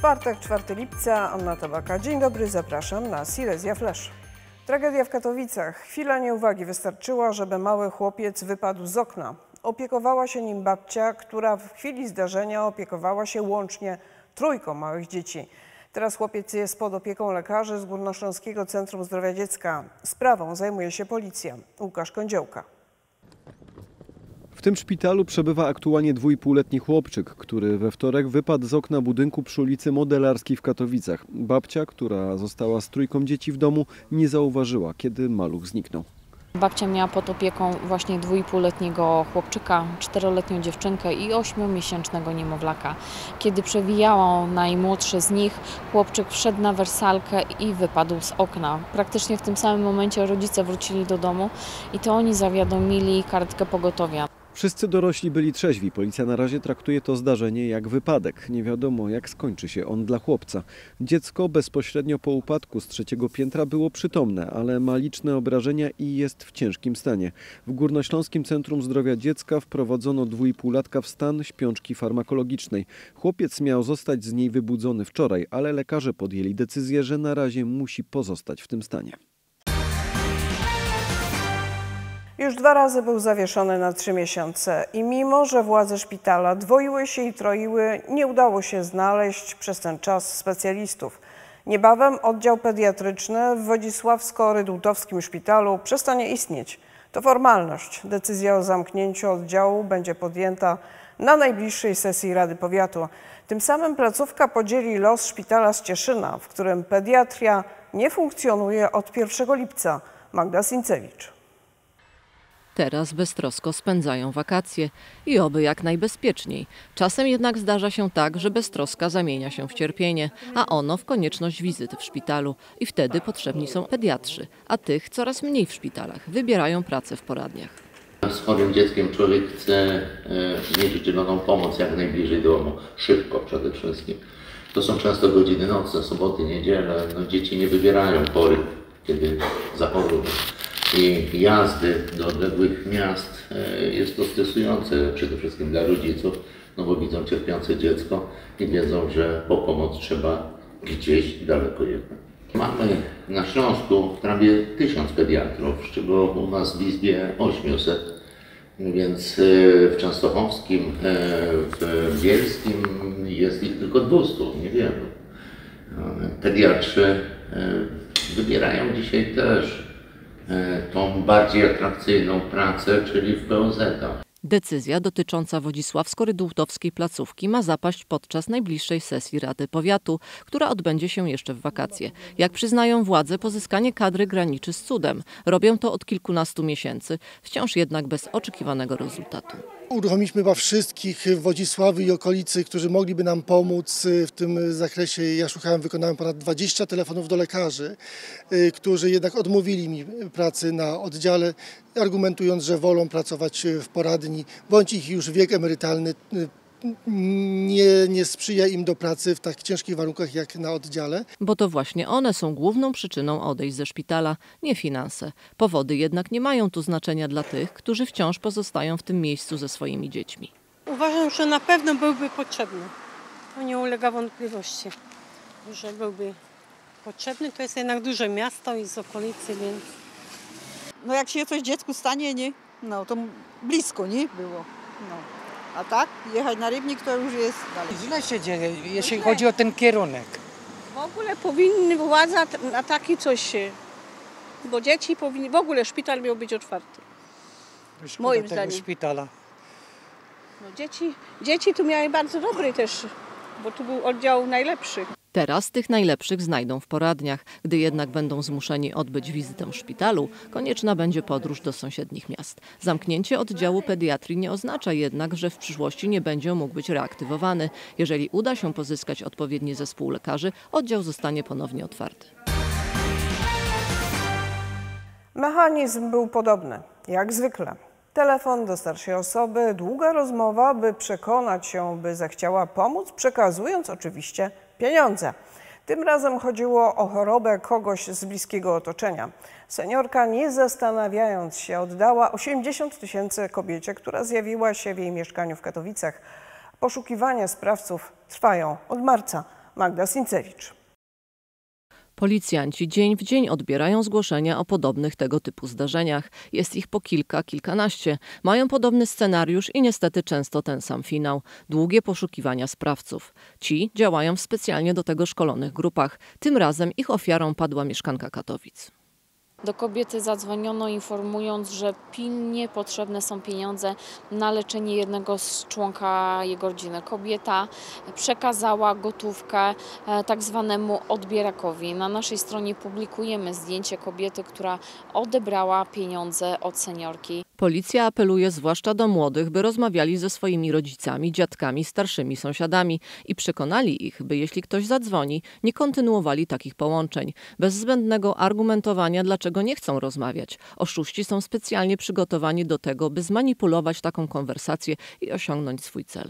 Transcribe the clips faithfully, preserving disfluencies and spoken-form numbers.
Czwartek, czwartego lipca, Anna Tabaka. Dzień dobry, zapraszam na Silesia Flash. Tragedia w Katowicach. Chwila nieuwagi wystarczyła, żeby mały chłopiec wypadł z okna. Opiekowała się nim babcia, która w chwili zdarzenia opiekowała się łącznie trójką małych dzieci. Teraz chłopiec jest pod opieką lekarzy z Górnośląskiego Centrum Zdrowia Dziecka. Sprawą zajmuje się policja. Łukasz Kądziołka. W tym szpitalu przebywa aktualnie dwójpółletni chłopczyk, który we wtorek wypadł z okna budynku przy ulicy Modelarskiej w Katowicach. Babcia, która została z trójką dzieci w domu, nie zauważyła, kiedy maluch zniknął. Babcia miała pod opieką właśnie dwójpółletniego chłopczyka, czteroletnią dziewczynkę i ośmiomiesięcznego niemowlaka. Kiedy przewijała najmłodszy z nich, chłopczyk wszedł na wersalkę i wypadł z okna. Praktycznie w tym samym momencie rodzice wrócili do domu i to oni zawiadomili karetkę pogotowia. Wszyscy dorośli byli trzeźwi. Policja na razie traktuje to zdarzenie jak wypadek. Nie wiadomo, jak skończy się on dla chłopca. Dziecko bezpośrednio po upadku z trzeciego piętra było przytomne, ale ma liczne obrażenia i jest w ciężkim stanie. W Górnośląskim Centrum Zdrowia Dziecka wprowadzono dwójpółlatka w stan śpiączki farmakologicznej. Chłopiec miał zostać z niej wybudzony wczoraj, ale lekarze podjęli decyzję, że na razie musi pozostać w tym stanie. Już dwa razy był zawieszony na trzy miesiące i mimo, że władze szpitala dwoiły się i troiły, nie udało się znaleźć przez ten czas specjalistów. Niebawem oddział pediatryczny w Wodzisławsko-Rydultowskim szpitalu przestanie istnieć. To formalność. Decyzja o zamknięciu oddziału będzie podjęta na najbliższej sesji Rady Powiatu. Tym samym placówka podzieli los szpitala z Cieszyna, w którym pediatria nie funkcjonuje od pierwszego lipca. Magda Sincewicz. Teraz beztrosko spędzają wakacje i oby jak najbezpieczniej. Czasem jednak zdarza się tak, że beztroska zamienia się w cierpienie, a ono w konieczność wizyty w szpitalu. I wtedy potrzebni są pediatrzy, a tych coraz mniej w szpitalach. Wybierają pracę w poradniach. Z chorym dzieckiem człowiek chce mieć udzieloną pomoc jak najbliżej domu, szybko przede wszystkim. To są często godziny nocne, soboty, niedziele. No, dzieci nie wybierają pory, kiedy zachorują. I jazdy do odległych miast jest to stresujące przede wszystkim dla rodziców, no bo widzą cierpiące dziecko i wiedzą, że po pomoc trzeba gdzieś daleko jechać. Mamy na Śląsku prawie tysiąc pediatrów, z czego u nas w Izbie osiemset, więc w Częstochowskim, w Bielskim jest ich tylko dwieście, niewielu. Pediatrzy wybierają dzisiaj też tą bardziej atrakcyjną pracę, czyli w P O Z-ach. Decyzja dotycząca Wodzisławsko-Rydultowskiej placówki ma zapaść podczas najbliższej sesji Rady Powiatu, która odbędzie się jeszcze w wakacje. Jak przyznają władze, pozyskanie kadry graniczy z cudem. Robią to od kilkunastu miesięcy, wciąż jednak bez oczekiwanego rezultatu. Uruchomiliśmy chyba wszystkich w Wodzisławiu i okolicy, którzy mogliby nam pomóc w tym zakresie. Ja szukałem, wykonałem ponad dwadzieścia telefonów do lekarzy, którzy jednak odmówili mi pracy na oddziale, argumentując, że wolą pracować w poradni, bądź ich już wiek emerytalny nie, nie sprzyja im do pracy w tak ciężkich warunkach jak na oddziale. Bo to właśnie one są główną przyczyną odejść ze szpitala, nie finanse. Powody jednak nie mają tu znaczenia dla tych, którzy wciąż pozostają w tym miejscu ze swoimi dziećmi. Uważam, że na pewno byłby potrzebny. To nie ulega wątpliwości, że byłby potrzebny. To jest jednak duże miasto i z okolicy, więc... No jak się coś dziecku stanie, nie? No to blisko, nie? Było. No. A tak, jechać na Rybnik to już jest dalej. Źle się dzieje, jeśli chodzi o ten kierunek. W ogóle powinny władza na taki coś, bo dzieci powinni, w ogóle szpital miał być otwarty. Szkoda Moim tego zdaniem. szpitala. No dzieci, dzieci tu miały bardzo dobry też, bo tu był oddział najlepszy. Teraz tych najlepszych znajdą w poradniach. Gdy jednak będą zmuszeni odbyć wizytę w szpitalu, konieczna będzie podróż do sąsiednich miast. Zamknięcie oddziału pediatrii nie oznacza jednak, że w przyszłości nie będzie mógł być reaktywowany. Jeżeli uda się pozyskać odpowiedni zespół lekarzy, oddział zostanie ponownie otwarty. Mechanizm był podobny, jak zwykle. Telefon do starszej osoby, długa rozmowa, by przekonać się, by zechciała pomóc, przekazując oczywiście pieniądze. Tym razem chodziło o chorobę kogoś z bliskiego otoczenia. Seniorka, nie zastanawiając się, oddała osiemdziesiąt tysięcy kobiecie, która zjawiła się w jej mieszkaniu w Katowicach. Poszukiwania sprawców trwają od marca. Magda Sincewicz. Policjanci dzień w dzień odbierają zgłoszenia o podobnych tego typu zdarzeniach. Jest ich po kilka, kilkanaście. Mają podobny scenariusz i niestety często ten sam finał. Długie poszukiwania sprawców. Ci działają w specjalnie do tego szkolonych grupach. Tym razem ich ofiarą padła mieszkanka Katowic. Do kobiety zadzwoniono, informując, że pilnie potrzebne są pieniądze na leczenie jednego z członka jego rodziny. Kobieta przekazała gotówkę tak zwanemu odbierakowi. Na naszej stronie publikujemy zdjęcie kobiety, która odebrała pieniądze od seniorki. Policja apeluje zwłaszcza do młodych, by rozmawiali ze swoimi rodzicami, dziadkami, starszymi sąsiadami i przekonali ich, by jeśli ktoś zadzwoni, nie kontynuowali takich połączeń. Bez zbędnego argumentowania, dlaczego nie chcą rozmawiać. Oszuści są specjalnie przygotowani do tego, by zmanipulować taką konwersację i osiągnąć swój cel.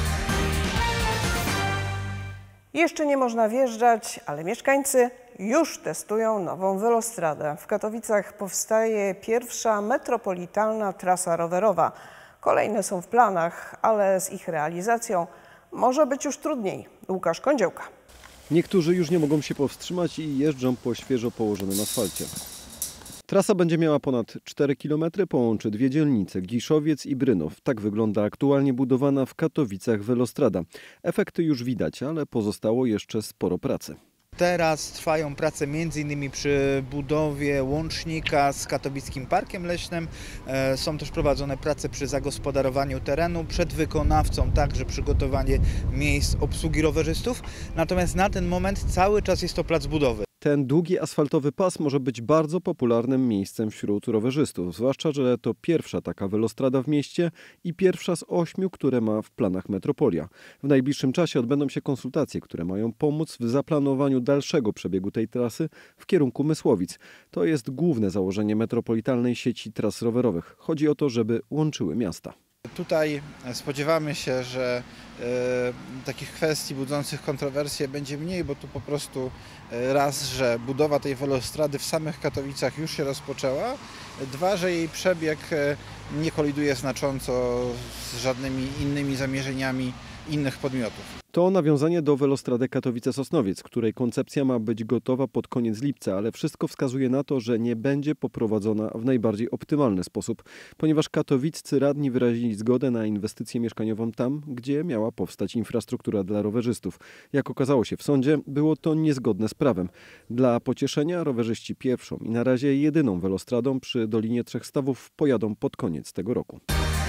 Jeszcze nie można wjeżdżać, ale mieszkańcy już testują nową Velostradę. W Katowicach powstaje pierwsza metropolitalna trasa rowerowa. Kolejne są w planach, ale z ich realizacją może być już trudniej. Łukasz Kądziołka. Niektórzy już nie mogą się powstrzymać i jeżdżą po świeżo położonym asfalcie. Trasa będzie miała ponad cztery kilometry, połączy dwie dzielnice, Giszowiec i Brynów. Tak wygląda aktualnie budowana w Katowicach Velostrada. Efekty już widać, ale pozostało jeszcze sporo pracy. Teraz trwają prace między innymi przy budowie łącznika z Katowickim Parkiem Leśnym. Są też prowadzone prace przy zagospodarowaniu terenu, przed wykonawcą także przygotowanie miejsc obsługi rowerzystów. Natomiast na ten moment cały czas jest to plac budowy. Ten długi asfaltowy pas może być bardzo popularnym miejscem wśród rowerzystów, zwłaszcza, że to pierwsza taka Velostrada w mieście i pierwsza z ośmiu, które ma w planach Metropolia. W najbliższym czasie odbędą się konsultacje, które mają pomóc w zaplanowaniu dalszego przebiegu tej trasy w kierunku Mysłowic. To jest główne założenie metropolitalnej sieci tras rowerowych. Chodzi o to, żeby łączyły miasta. Tutaj spodziewamy się, że e, takich kwestii budzących kontrowersje będzie mniej, bo tu po prostu e, raz, że budowa tej Velostrady w samych Katowicach już się rozpoczęła, dwa, że jej przebieg e, nie koliduje znacząco z żadnymi innymi zamierzeniami innych podmiotów. To nawiązanie do Velostrady Katowice-Sosnowiec, której koncepcja ma być gotowa pod koniec lipca, ale wszystko wskazuje na to, że nie będzie poprowadzona w najbardziej optymalny sposób, ponieważ katowiccy radni wyrazili zgodę na inwestycję mieszkaniową tam, gdzie miała powstać infrastruktura dla rowerzystów. Jak okazało się w sądzie, było to niezgodne z prawem. Dla pocieszenia rowerzyści pierwszą i na razie jedyną Velostradą przy Dolinie Trzech Stawów pojadą pod koniec tego roku.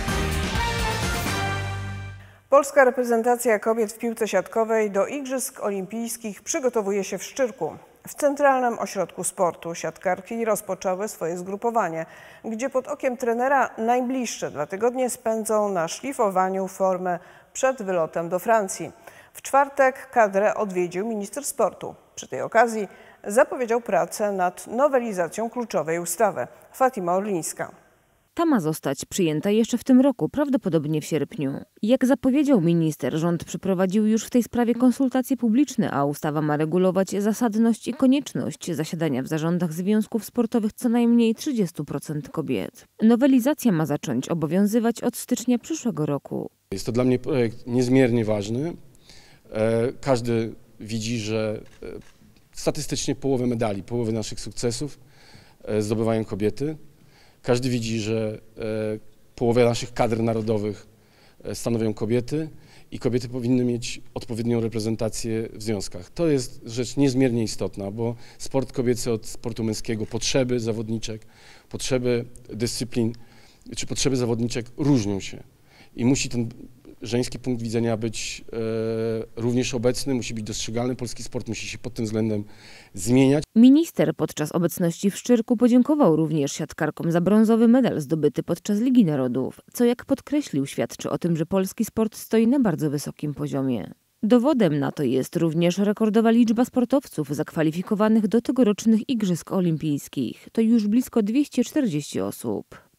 Polska reprezentacja kobiet w piłce siatkowej do Igrzysk Olimpijskich przygotowuje się w Szczyrku. W Centralnym Ośrodku Sportu siatkarki rozpoczęły swoje zgrupowanie, gdzie pod okiem trenera najbliższe dwa tygodnie spędzą na szlifowaniu formy przed wylotem do Francji. W czwartek kadrę odwiedził minister sportu. Przy tej okazji zapowiedział pracę nad nowelizacją kluczowej ustawy. Fatima Orlińska. Ta ma zostać przyjęta jeszcze w tym roku, prawdopodobnie w sierpniu. Jak zapowiedział minister, rząd przeprowadził już w tej sprawie konsultacje publiczne, a ustawa ma regulować zasadność i konieczność zasiadania w zarządach związków sportowych co najmniej trzydzieści procent kobiet. Nowelizacja ma zacząć obowiązywać od stycznia przyszłego roku. Jest to dla mnie projekt niezmiernie ważny. Każdy widzi, że statystycznie połowę medali, połowę naszych sukcesów zdobywają kobiety. Każdy widzi, że połowę naszych kadr narodowych stanowią kobiety i kobiety powinny mieć odpowiednią reprezentację w związkach. To jest rzecz niezmiernie istotna, bo sport kobiecy od sportu męskiego, potrzeby zawodniczek, potrzeby dyscyplin czy potrzeby zawodniczek różnią się i musi ten żeński punkt widzenia być e, również obecny, musi być dostrzegalny. Polski sport musi się pod tym względem zmieniać. Minister podczas obecności w Szczyrku podziękował również siatkarkom za brązowy medal zdobyty podczas Ligi Narodów, co jak podkreślił świadczy o tym, że polski sport stoi na bardzo wysokim poziomie. Dowodem na to jest również rekordowa liczba sportowców zakwalifikowanych do tegorocznych Igrzysk Olimpijskich. To już blisko dwieście czterdzieści osób.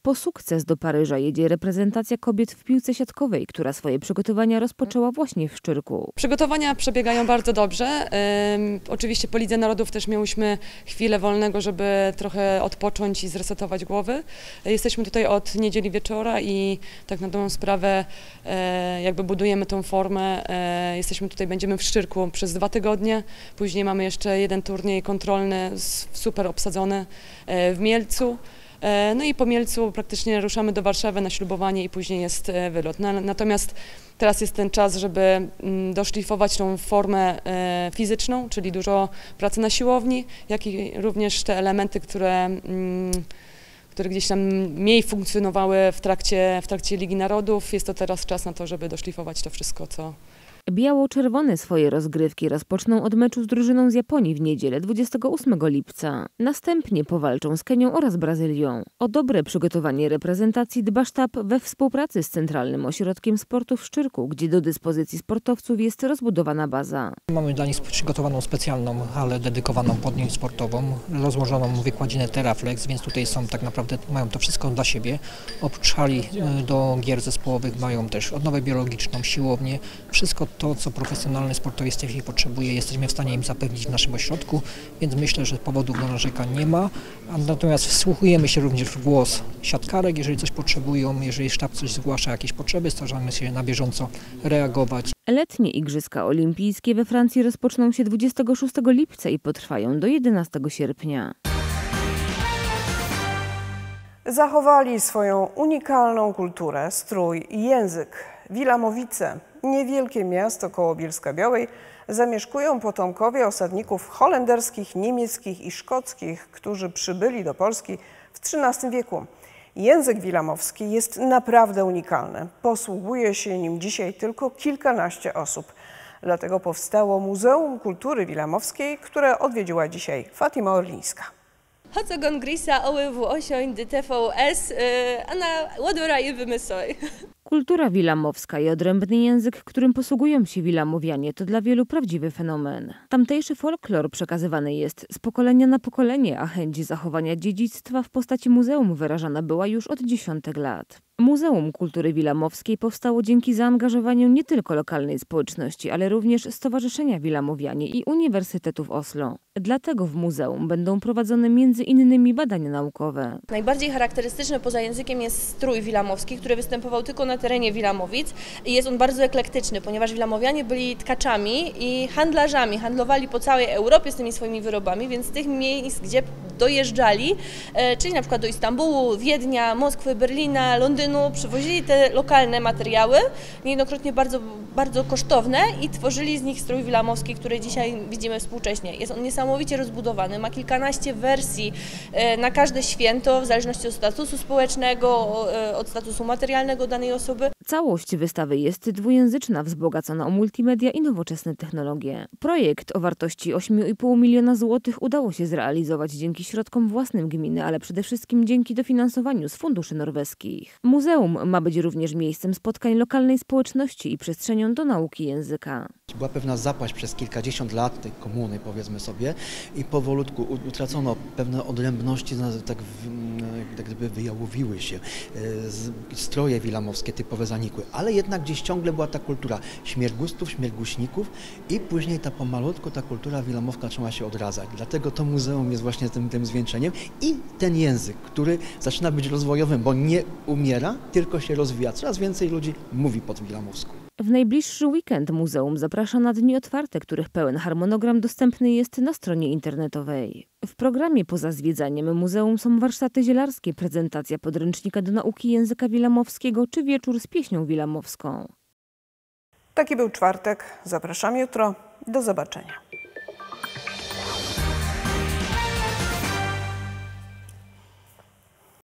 Po sukces do Paryża jedzie reprezentacja kobiet w piłce siatkowej, która swoje przygotowania rozpoczęła właśnie w Szczyrku. Przygotowania przebiegają bardzo dobrze. Ym, oczywiście po Lidze Narodów też miałyśmy chwilę wolnego, żeby trochę odpocząć i zresetować głowy. Jesteśmy tutaj od niedzieli wieczora i tak na dobrą sprawę e, jakby budujemy tą formę. E, jesteśmy tutaj, będziemy w Szczyrku przez dwa tygodnie. Później mamy jeszcze jeden turniej kontrolny, super obsadzony e, w Mielcu. No i po Mielcu praktycznie ruszamy do Warszawy na ślubowanie i później jest wylot. Natomiast teraz jest ten czas, żeby doszlifować tą formę fizyczną, czyli dużo pracy na siłowni, jak i również te elementy, które, które gdzieś tam mniej funkcjonowały w trakcie, w trakcie Ligi Narodów. Jest to teraz czas na to, żeby doszlifować to wszystko, co... Biało-czerwone swoje rozgrywki rozpoczną od meczu z drużyną z Japonii w niedzielę dwudziestego ósmego lipca. Następnie powalczą z Kenią oraz Brazylią. O dobre przygotowanie reprezentacji dba sztab we współpracy z Centralnym Ośrodkiem Sportu w Szczyrku, gdzie do dyspozycji sportowców jest rozbudowana baza. Mamy dla nich przygotowaną specjalną halę dedykowaną pod nich sportową, rozłożoną wykładzinę Teraflex, więc tutaj są tak naprawdę, mają to wszystko dla siebie. Oprócz hali do gier zespołowych mają też odnowę biologiczną, siłownię, wszystko to, co profesjonalny sportowiec w tej chwili potrzebuje, jesteśmy w stanie im zapewnić w naszym ośrodku, więc myślę, że powodów do narzekań nie ma. Natomiast wsłuchujemy się również w głos siatkarek, jeżeli coś potrzebują, jeżeli sztab coś zgłasza, jakieś potrzeby, staramy się na bieżąco reagować. Letnie Igrzyska Olimpijskie we Francji rozpoczną się dwudziestego szóstego lipca i potrwają do jedenastego sierpnia. Zachowali swoją unikalną kulturę, strój i język. Wilamowice, niewielkie miasto koło Bielska-Białej, zamieszkują potomkowie osadników holenderskich, niemieckich i szkockich, którzy przybyli do Polski w trzynastym wieku. Język wilamowski jest naprawdę unikalny. Posługuje się nim dzisiaj tylko kilkanaście osób. Dlatego powstało Muzeum Kultury Wilamowskiej, które odwiedziła dzisiaj Fatima Orlińska. Hocogon Grisa, oływu osioń, D T V S, a na łodora i wymysły. Kultura wilamowska i odrębny język, którym posługują się wilamowianie, to dla wielu prawdziwy fenomen. Tamtejszy folklor przekazywany jest z pokolenia na pokolenie, a chęć zachowania dziedzictwa w postaci muzeum wyrażana była już od dziesiątek lat. Muzeum Kultury Wilamowskiej powstało dzięki zaangażowaniu nie tylko lokalnej społeczności, ale również Stowarzyszenia Wilamowianie i Uniwersytetu w Oslo. Dlatego w muzeum będą prowadzone między innymi badania naukowe. Najbardziej charakterystyczny poza językiem jest strój wilamowski, który występował tylko na terenie Wilamowic i jest on bardzo eklektyczny, ponieważ Wilamowianie byli tkaczami i handlarzami, handlowali po całej Europie z tymi swoimi wyrobami, więc z tych miejsc, gdzie dojeżdżali, czyli na przykład do Istambułu, Wiednia, Moskwy, Berlina, Londynu, przywozili te lokalne materiały, niejednokrotnie bardzo, bardzo kosztowne i tworzyli z nich strój wilamowski, który dzisiaj widzimy współcześnie. Jest on niesamowicie rozbudowany, ma kilkanaście wersji na każde święto, w zależności od statusu społecznego, od statusu materialnego danej osoby. Całość wystawy jest dwujęzyczna, wzbogacona o multimedia i nowoczesne technologie. Projekt o wartości ośmiu i pół miliona złotych udało się zrealizować dzięki środkom własnym gminy, ale przede wszystkim dzięki dofinansowaniu z funduszy norweskich. Muzeum ma być również miejscem spotkań lokalnej społeczności i przestrzenią do nauki języka. Była pewna zapaść przez kilkadziesiąt lat tej komuny, powiedzmy sobie, i powolutku utracono pewne odrębności, tak, tak gdyby wyjałowiły się. Stroje wilamowskie typowe zanikły, ale jednak gdzieś ciągle była ta kultura śmiergustów, śmierguśników i później ta pomalutku ta kultura wilamowska zaczęła się odradzać. Dlatego to muzeum jest właśnie tym, tym zwieńczeniem i ten język, który zaczyna być rozwojowym, bo nie umiera, tylko się rozwija. Coraz więcej ludzi mówi po wilamowsku. W najbliższy weekend muzeum zaprasza na dni otwarte, których pełen harmonogram dostępny jest na stronie internetowej. W programie poza zwiedzaniem muzeum są warsztaty zielarskie, prezentacja podręcznika do nauki języka wilamowskiego czy wieczór z pieśnią wilamowską. Taki był czwartek. Zapraszam jutro. Do zobaczenia.